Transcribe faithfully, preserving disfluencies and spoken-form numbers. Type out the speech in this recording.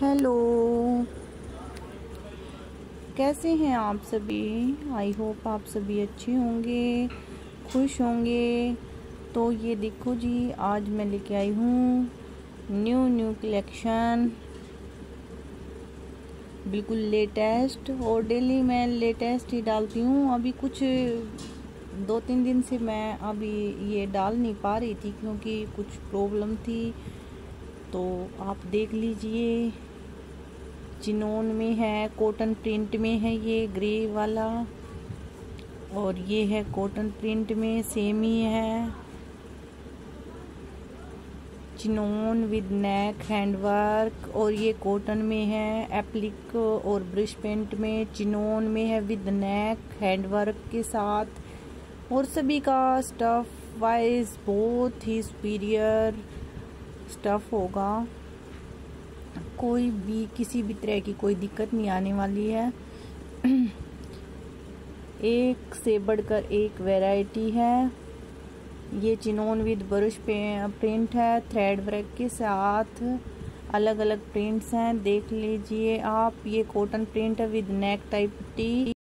Hello, कैसे हैं आप सभी। आई होप आप सभी अच्छे होंगे, खुश होंगे। तो ये देखो जी, आज मैं लेके आई हूँ न्यू न्यू कलेक्शन, बिल्कुल लेटेस्ट। और डेली मैं लेटेस्ट ही डालती हूँ। अभी कुछ दो तीन दिन से मैं अभी ये डाल नहीं पा रही थी क्योंकि कुछ प्रॉब्लम थी। तो आप देख लीजिए, चिनोन में है, कॉटन प्रिंट में है ये ग्रे वाला, और ये है कॉटन प्रिंट में, सेम ही है। चिनोन विद नेक हैंडवर्क, और ये कॉटन में है, एप्लिक और ब्रश पेंट में। चिनोन में है विद नेक हैंडवर्क के साथ। और सभी का स्टफ वाइज बहुत ही सुपीरियर स्टफ होगा, कोई भी किसी भी तरह की कोई दिक्कत नहीं आने वाली है। एक से बढ़कर एक वैरायटी है। ये चिनोन विद ब्रश प्रिंट है, थ्रेड वर्क के साथ अलग अलग प्रिंट्स हैं, देख लीजिए आप। ये कॉटन प्रिंट है विद नेक टाइप टी।